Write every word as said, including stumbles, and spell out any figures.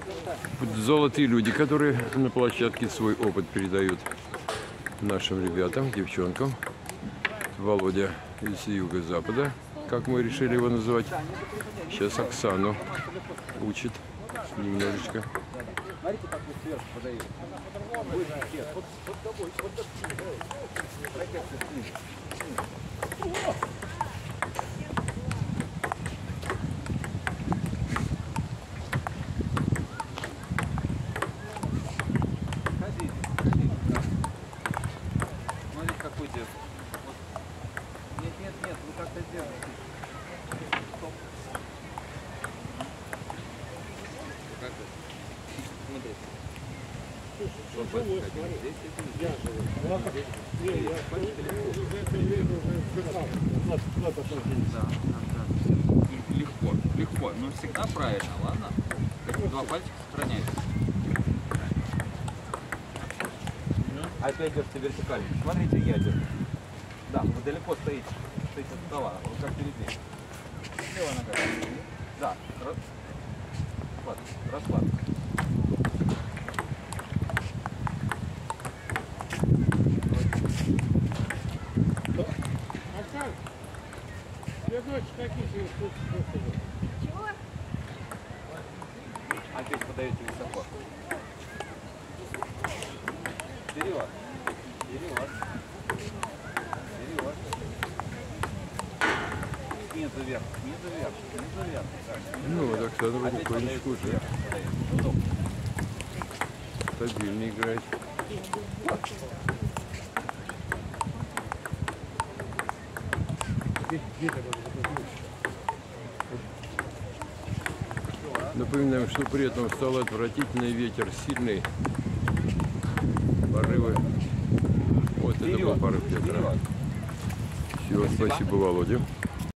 Золотые люди, которые на площадке свой опыт передают нашим ребятам, девчонкам. Володя из юго-запада, как мы решили его называть. Сейчас Оксану учит немножечко. Смотрите, как вы сверху подаете. Вот, вот тобой, вот смотрите, какой дед. Нет, нет, нет, вы как-то сделаете. Стоп. Как это? Смотрите. Легко, легко, но всегда правильно, ладно? Два пальчика сохраняются. Опять держите вертикально. Смотрите, я держу. Да, вы далеко стоите. Стоите от стола, вот как перед ним. Левая нога. Да, расслабь, расслабь. Чего? Опять подаете высоко. Вперед. Вперед. Вперед. Снизу вверх. Снизу вверх. Снизу вверх. Ну вот Оксана потихонечку уже стабильно играет. Напоминаем, что при этом стал отвратительный ветер, сильный порывы. Вот это был порыв ветра. Все, спасибо, Володя.